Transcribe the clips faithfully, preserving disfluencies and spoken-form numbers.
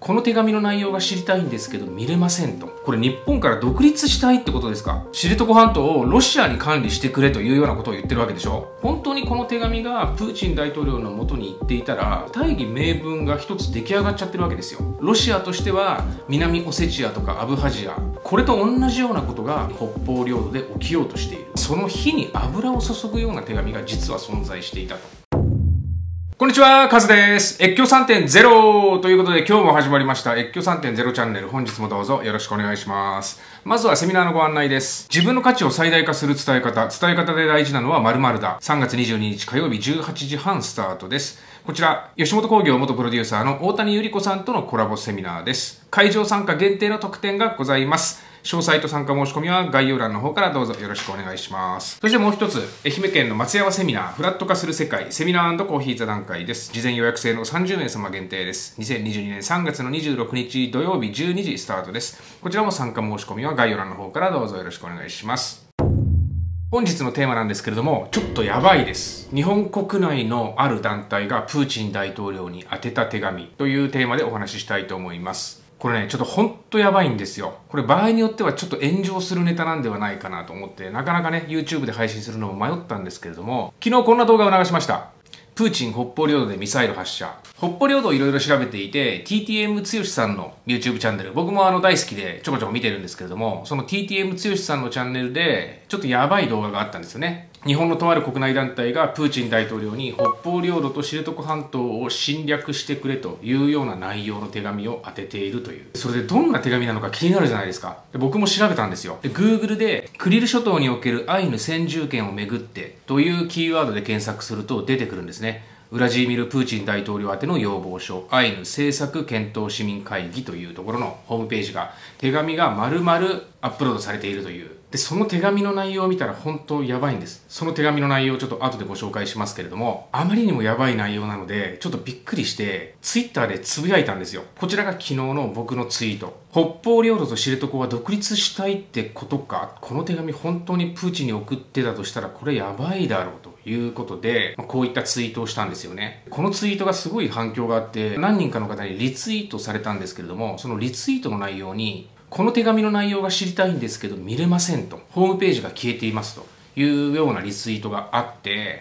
この手紙の内容が知りたいんですけど見れませんと。これ日本から独立したいってことですか？知床半島をロシアに管理してくれというようなことを言ってるわけでしょ。本当にこの手紙がプーチン大統領の元に行っていたら大義名分が一つ出来上がっちゃってるわけですよ。ロシアとしては南オセチアとかアブハジア、これと同じようなことが北方領土で起きようとしている。その火に油を注ぐような手紙が実は存在していたと。こんにちは、カズです。越境 さんてんゼロ ということで今日も始まりました越境 さんてんゼロ チャンネル。本日もどうぞよろしくお願いします。まずはセミナーのご案内です。自分の価値を最大化する伝え方。伝え方で大事なのは〇〇だ。さんがつにじゅうににち火曜日じゅうはちじはんスタートです。こちら、吉本興業元プロデューサーの大谷由里子さんとのコラボセミナーです。会場参加限定の特典がございます。詳細と参加申し込みは概要欄の方からどうぞよろしくお願いします。そしてもう一つ、愛媛県の松山セミナー、フラット化する世界、セミナー&コーヒー座談会です。事前予約制のさんじゅうめいさま限定です。にせんにじゅうにねんさんがつのにじゅうろくにち土曜日じゅうにじスタートです。こちらも参加申し込みは概要欄の方からどうぞよろしくお願いします。本日のテーマなんですけれども、ちょっとやばいです。日本国内のある団体がプーチン大統領に宛てた手紙というテーマでお話ししたいと思います。これね、ちょっとほんとやばいんですよ。これ場合によってはちょっと炎上するネタなんではないかなと思って、なかなかね、YouTube で配信するのも迷ったんですけれども、昨日こんな動画を流しました。プーチン北方領土でミサイル発射。北方領土をいろいろ調べていて、ティーティーエム 剛さんの YouTube チャンネル、僕もあの大好きでちょこちょこ見てるんですけれども、その ティーティーエム 剛さんのチャンネルで、ちょっとやばい動画があったんですよね。日本のとある国内団体がプーチン大統領に北方領土と知床半島を侵略してくれというような内容の手紙を当てているという。それでどんな手紙なのか気になるじゃないですか。で僕も調べたんですよ。で Google でクリル諸島におけるアイヌ先住権をめぐってというキーワードで検索すると出てくるんですね。ウラジーミル・プーチン大統領宛ての要望書、アイヌ政策検討市民会議というところのホームページが、手紙が丸々アップロードされているという。で、その手紙の内容を見たら本当やばいんです。その手紙の内容をちょっと後でご紹介しますけれども、あまりにもやばい内容なので、ちょっとびっくりして、ツイッターでつぶやいたんですよ。こちらが昨日の僕のツイート。北方領土と知床は独立したいってことか。この手紙本当にプーチンに送ってたとしたら、これやばいだろうと。いうことで、こういったツイートをしたんですよね。このツイートがすごい反響があって、何人かの方にリツイートされたんですけれども、そのリツイートの内容に、この手紙の内容が知りたいんですけど見れませんと、ホームページが消えていますというようなリツイートがあって、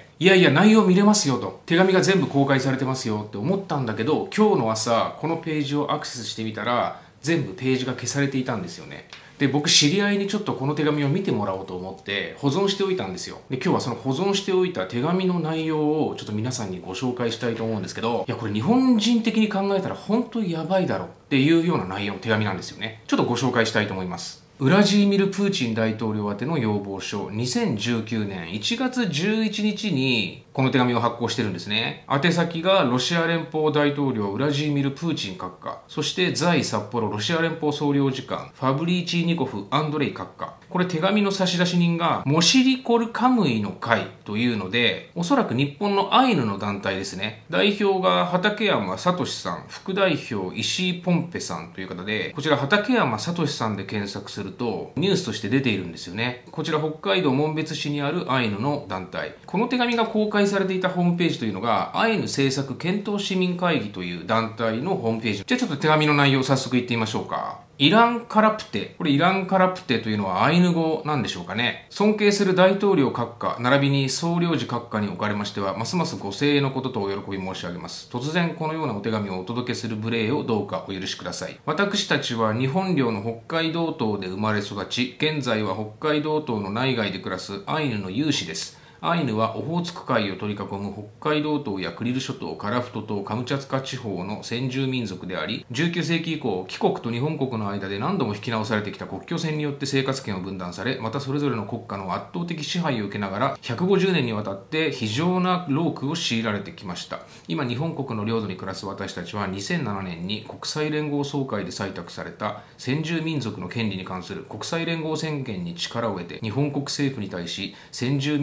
いやいや内容見れますよと、手紙が全部公開されてますよって思ったんだけど、今日の朝このページをアクセスしてみたら、全部ページが消されていたんですよね。で、僕知り合いにちょっとこの手紙を見てもらおうと思って保存しておいたんですよ。で、今日はその保存しておいた手紙の内容をちょっと皆さんにご紹介したいと思うんですけど、いやこれ日本人的に考えたら本当にやばいだろっていうような内容の手紙なんですよね。ちょっとご紹介したいと思います。ウラジーミル・プーチン大統領宛ての要望書、にせんじゅうきゅうねんいちがつじゅういちにちにこの手紙を発行してるんですね。宛先がロシア連邦大統領ウラジーミル・プーチン閣下、そして在札幌ロシア連邦総領事館ファブリーチーニコフ・アンドレイ閣下。これ手紙の差出人がモシリコルカムイの会というので、おそらく日本のアイヌの団体ですね。代表が畠山聡さん、副代表石井ポンペさんという方で、こちら畠山聡さんで検索するとニュースとして出ているんですよね。こちら北海道紋別市にあるアイヌの団体。この手紙が公開されていたホームページというのがアイヌ政策検討市民会議という団体のホームページ。じゃあちょっと手紙の内容を早速言ってみましょうか。イランカラプテ。これイランカラプテというのはアイヌ語なんでしょうかね。尊敬する大統領閣下、並びに総領事閣下におかれましては、ますますご声援のこととお喜び申し上げます。突然このようなお手紙をお届けする無礼をどうかお許しください。私たちは日本領の北海道島で生まれ育ち、現在は北海道島の内外で暮らすアイヌの有志です。アイヌはオホーツク海を取り囲む北海道島やクリル諸島、カラフト島、カムチャツカ地方の先住民族であり、じゅうきゅうせいき以降、帰国と日本国の間で何度も引き直されてきた国境線によって生活圏を分断され、またそれぞれの国家の圧倒的支配を受けながら、ひゃくごじゅうねんにわたって非常な労苦を強いられてきました。今、日本国の領土に暮らす私たちはにせんななねんに国際連合総会で採択された先住民族の権利に関する国際連合宣言に力を得て、日本国政府に対し先住民族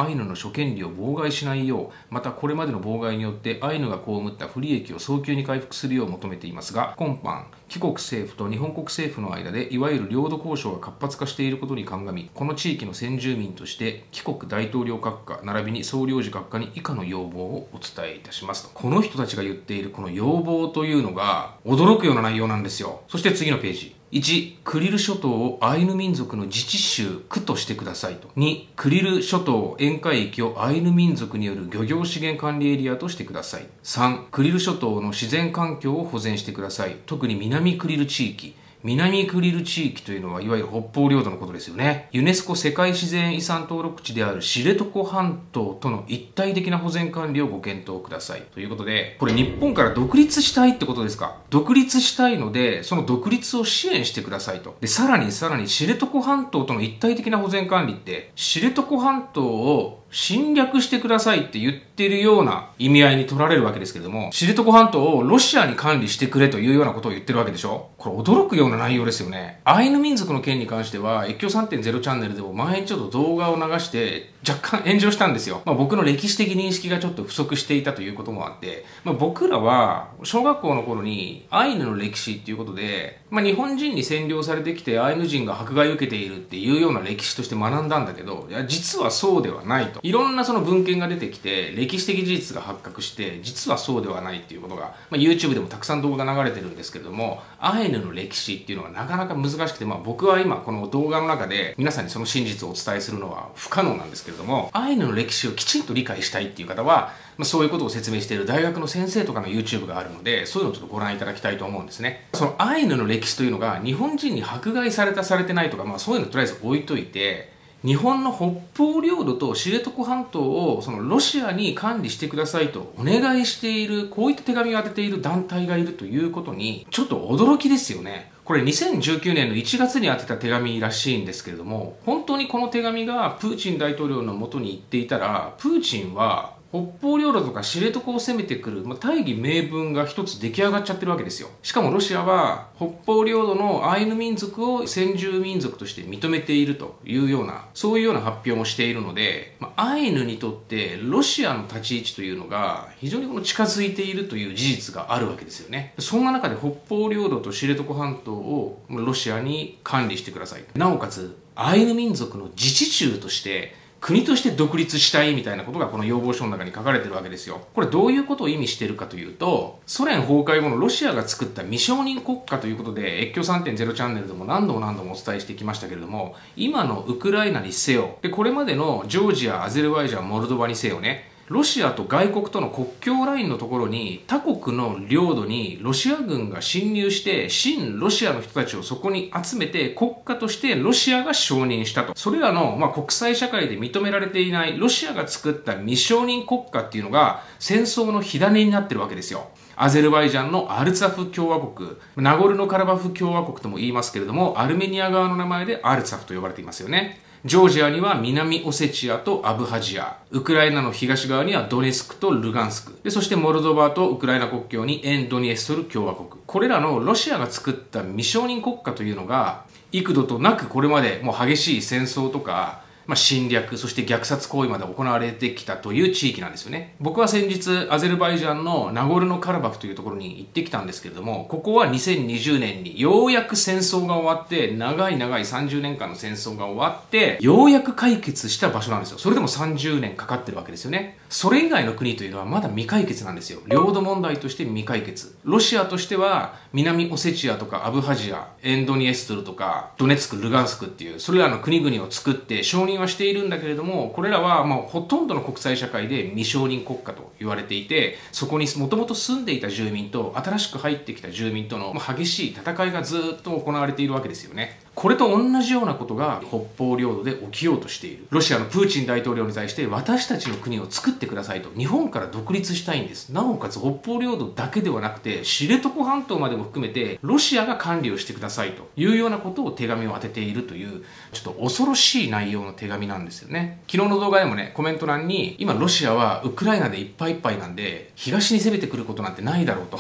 アイヌの諸権利を妨害しないよう、またこれまでの妨害によってアイヌが被った不利益を早急に回復するよう求めていますが、今般帰国政府と日本国政府の間でいわゆる領土交渉が活発化していることに鑑み、この地域の先住民として帰国大統領閣下並びに総領事閣下に以下の要望をお伝えいたしますと。この人たちが言っているこの要望というのが驚くような内容なんですよ。そして次のページ。いち. クリル諸島をアイヌ民族の自治州区としてくださいと。に. クリル諸島沿海域をアイヌ民族による漁業資源管理エリアとしてください。さん. クリル諸島の自然環境を保全してください。特に南クリル地域。南クリル地域というのはいわゆる北方領土のことですよね。ユネスコ世界自然遺産登録地である知床半島との一体的な保全管理をご検討ください。ということで、これ日本から独立したいってことですか？独立したいので、その独立を支援してくださいと。で、さらにさらに知床半島との一体的な保全管理って、知床半島を侵略してくださいって言ってるような意味合いに取られるわけですけれども、知床半島をロシアに管理してくれというようなことを言ってるわけでしょ？これ驚くような内容ですよね。アイヌ民族の件に関しては、越境 さんてんゼロ チャンネルでも前にちょっと動画を流して若干炎上したんですよ。まあ僕の歴史的認識がちょっと不足していたということもあって、まあ僕らは小学校の頃にアイヌの歴史っていうことで、まあ日本人に占領されてきてアイヌ人が迫害を受けているっていうような歴史として学んだんだけど、いや実はそうではないと。いろんなその文献が出てきて、歴史的事実が発覚して、実はそうではないっていうことが、まあ YouTube でもたくさん動画流れてるんですけれども、アイヌの歴史っていうのがなかなか難しくて、まあ僕は今この動画の中で皆さんにその真実をお伝えするのは不可能なんですけれども、アイヌの歴史をきちんと理解したいっていう方は、まあ、そういうことを説明している大学の先生とかの YouTube があるので、そういうのをちょっとご覧いただきたいと思うんですね。そのアイヌの歴史というのが日本人に迫害されたされてないとか、まあそういうのとりあえず置いといて、日本の北方領土と知床半島をそのロシアに管理してくださいとお願いしている、こういった手紙を当てている団体がいるということにちょっと驚きですよね。これにせんじゅうきゅうねんのいちがつに当てた手紙らしいんですけれども、本当にこの手紙がプーチン大統領の元に行っていたら、プーチンは北方領土とか知床を攻めてくる、まあ、大義名分が一つ出来上がっちゃってるわけですよ。しかもロシアは北方領土のアイヌ民族を先住民族として認めているというような、そういうような発表もしているので、まあ、アイヌにとってロシアの立ち位置というのが非常にこの近づいているという事実があるわけですよね。そんな中で北方領土と知床半島をロシアに管理してください。なおかつアイヌ民族の自治州として国として独立したいみたいなことがこの要望書の中に書かれてるわけですよ。これどういうことを意味しているかというと、ソ連崩壊後のロシアが作った未承認国家ということで、越境 さんてんゼロ チャンネルでも何度も何度もお伝えしてきましたけれども、今のウクライナにせよ、でこれまでのジョージア、アゼルバイジャン、モルドバにせよね、ロシアと外国との国境ラインのところに他国の領土にロシア軍が侵入して親ロシアの人たちをそこに集めて国家としてロシアが承認したと。それらの、まあ、国際社会で認められていないロシアが作った未承認国家っていうのが戦争の火種になってるわけですよ。アゼルバイジャンのアルツァフ共和国、ナゴルノカラバフ共和国とも言いますけれども、アルメニア側の名前でアルツァフと呼ばれていますよね。ジョージアには南オセチアとアブハジア、ウクライナの東側にはドネツクとルガンスク、でそしてモルドバとウクライナ国境に沿ドニエストル共和国、これらのロシアが作った未承認国家というのが幾度となくこれまでもう激しい戦争とか、まあ、侵略、そして虐殺行為まで行われてきたという地域なんですよね。僕は先日アゼルバイジャンのナゴルノカラバフというところに行ってきたんですけれども、ここはにせんにじゅうねんにようやく戦争が終わって、長い長いさんじゅうねんかんの戦争が終わってようやく解決した場所なんですよ。それでもさんじゅうねんかかってるわけですよね。それ以外の国というのはまだ未解決なんですよ。領土問題として未解決。ロシアとしては南オセチアとかアブハジア、エンドニエストルとかドネツク、ルガンスクっていうそれらの国々を作って承認はしているんだけれども、これらはまあほとんどの国際社会で未承認国家と言われていて、そこにもともと住んでいた住民と新しく入ってきた住民との激しい戦いがずっと行われているわけですよね。これと同じようなことが北方領土で起きようとしている。ロシアのプーチン大統領に対して私たちの国を作ってくださいと、日本から独立したいんです。なおかつ北方領土だけではなくて知床半島までも含めてロシアが管理をしてくださいというようなことを手紙を当てているというちょっと恐ろしい内容の手紙なんですよね。昨日の動画でもね、コメント欄に今ロシアはウクライナでいっぱいいっぱいなんで東に攻めてくることなんてないだろうと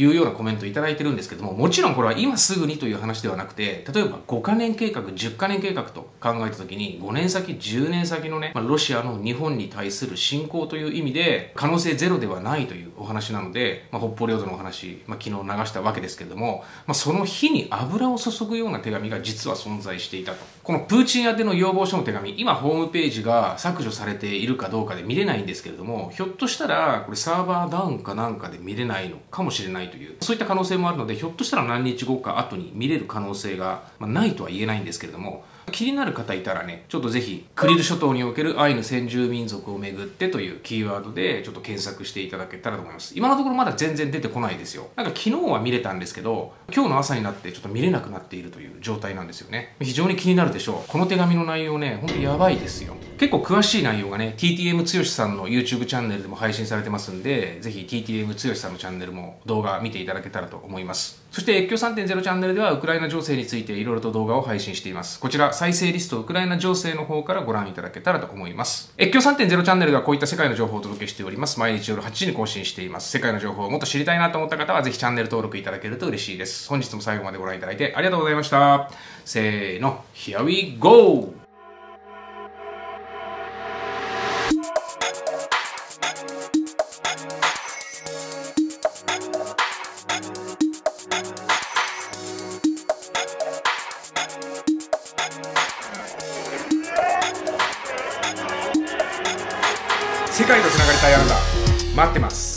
いうようなコメントをいただいてるんですけども、もちろんこれは今すぐにという話ではなくて、例えばごかねん計画、じゅっかねん計画と考えた時に、ごねん先、じゅうねん先のね、まあ、ロシアの日本に対する侵攻という意味で可能性ゼロではないというお話なので、まあ、北方領土のお話、まあ、昨日流したわけですけれども、まあ、その火に油を注ぐような手紙が実は存在していたと。このプーチン宛ての要望書の手紙、今ホームページが削除されているかどうかで見れないんですけれども、ひょっとしたらこれサーバーダウンかなんかで見れないのかもしれないという、そういった可能性もあるので、ひょっとしたら何日後か後に見れる可能性が、まあ、ないとは言えないんですけれども、気になる方いたらね、ちょっとぜひクリル諸島におけるアイヌ先住民族をめぐってというキーワードでちょっと検索していただけたらと思います。今のところまだ全然出てこないですよ。なんか昨日は見れたんですけど、今日の朝になってちょっと見れなくなっているという状態なんですよね。非常に気になるでしょう。この手紙の内容ね、ほんとやばいですよ。結構詳しい内容がね、ティーティーエム 剛さんの YouTube チャンネルでも配信されてますんで、ぜひ ティーティーエム 剛さんのチャンネルも動画見ていただけたらと思います。そして越境 さんてんゼロ チャンネルではウクライナ情勢についていろいろと動画を配信しています。こちら再生リストウクライナ情勢の方からご覧いただけたらと思います。越境 さんてんゼロ チャンネルではこういった世界の情報をお届けしております。毎日夜はちじに更新しています。世界の情報をもっと知りたいなと思った方はぜひチャンネル登録いただけると嬉しいです。本日も最後までご覧いただいてありがとうございました。せーの、Here we go! 世界とつながりたいあなた、待ってます。